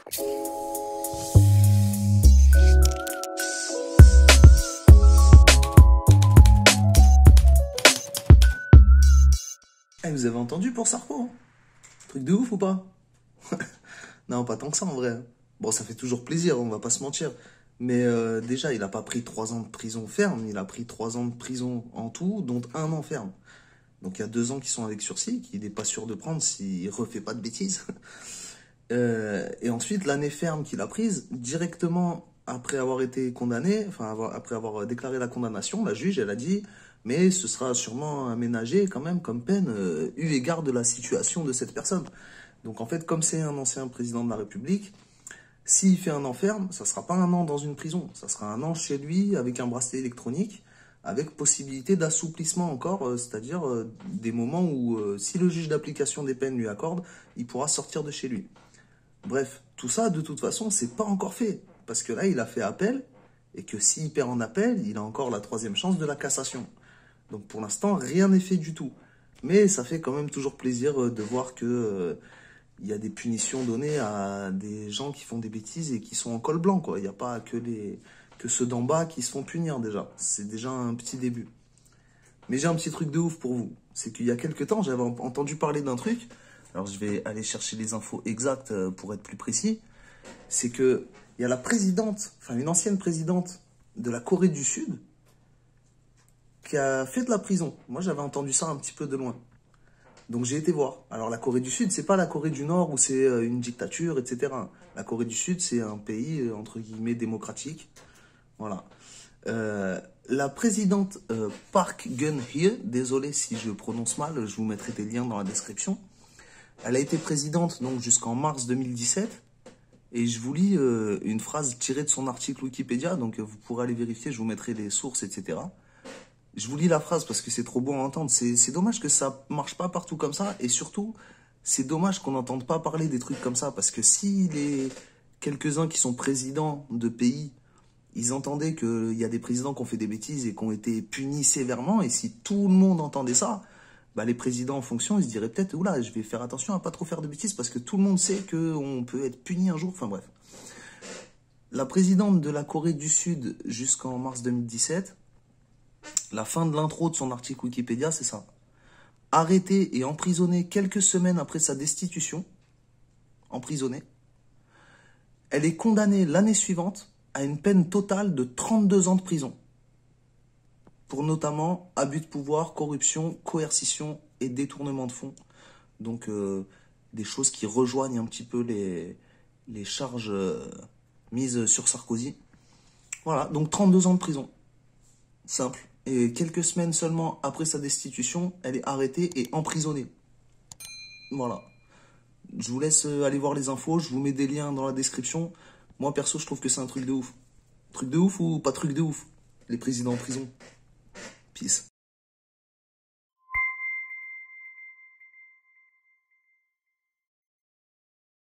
Eh, vous avez entendu pour Sarko, hein? Truc de ouf ou pas? Non, pas tant que ça en vrai. Bon, ça fait toujours plaisir, on va pas se mentir. Mais déjà, il a pas pris 3 ans de prison ferme, il a pris 3 ans de prison en tout, dont 1 an ferme. Donc il y a 2 ans qui sont avec sursis, qu'il n'est pas sûr de prendre s'il refait pas de bêtises. Et ensuite, l'année ferme qu'il a prise, directement après avoir été condamné, après avoir déclaré la condamnation, la juge, elle a dit, mais ce sera sûrement aménagé quand même comme peine, eu égard de la situation de cette personne. Donc en fait, comme c'est un ancien président de la République, s'il fait 1 an ferme, ça sera pas 1 an dans une prison, ça sera 1 an chez lui avec un bracelet électronique, avec possibilité d'assouplissement encore, c'est-à-dire des moments où, si le juge d'application des peines lui accorde, il pourra sortir de chez lui. Bref, tout ça, de toute façon, c'est pas encore fait. Parce que là, il a fait appel, et que s'il perd en appel, il a encore la 3e chance de la cassation. Donc pour l'instant, rien n'est fait du tout. Mais ça fait quand même toujours plaisir de voir que il y a des punitions données à des gens qui font des bêtises et qui sont en col blanc, quoi. Il n'y a pas que ceux d'en bas qui se font punir déjà. C'est déjà un petit début. Mais j'ai un petit truc de ouf pour vous. C'est qu'il y a quelques temps, j'avais entendu parler d'un truc. Alors je vais aller chercher les infos exactes pour être plus précis. C'est que il y a la présidente, enfin une ancienne présidente de la Corée du Sud qui a fait de la prison. Moi j'avais entendu ça un petit peu de loin. Donc j'ai été voir. Alors la Corée du Sud, c'est pas la Corée du Nord où c'est une dictature, etc. La Corée du Sud, c'est un pays entre guillemets démocratique. Voilà. La présidente Park Geun-hye, désolé si je prononce mal, je vous mettrai des liens dans la description. Elle a été présidente donc jusqu'en mars 2017. Et je vous lis une phrase tirée de son article Wikipédia, donc vous pourrez aller vérifier, je vous mettrai les sources, etc. Je vous lis la phrase parce que c'est trop beau à entendre. C'est dommage que ça marche pas partout comme ça. Et surtout, c'est dommage qu'on n'entende pas parler des trucs comme ça. Parce que si les quelques-uns qui sont présidents de pays, ils entendaient qu'il y a des présidents qui ont fait des bêtises et qui ont été punis sévèrement, et si tout le monde entendait ça, bah les présidents en fonction, ils se diraient peut-être, oula, je vais faire attention à pas trop faire de bêtises parce que tout le monde sait qu'on peut être puni un jour. Enfin bref. La présidente de la Corée du Sud jusqu'en mars 2017, la fin de l'intro de son article Wikipédia, c'est ça. Arrêtée et emprisonnée quelques semaines après sa destitution, emprisonnée, elle est condamnée l'année suivante à une peine totale de 32 ans de prison. Pour notamment abus de pouvoir, corruption, coercition et détournement de fonds. Donc des choses qui rejoignent un petit peu les charges mises sur Sarkozy. Voilà, donc 32 ans de prison. Simple. Et quelques semaines seulement après sa destitution, elle est arrêtée et emprisonnée. Voilà. Je vous laisse aller voir les infos, je vous mets des liens dans la description. Moi, perso, je trouve que c'est un truc de ouf. Truc de ouf ou pas truc de ouf? Les présidents en prison. Peace.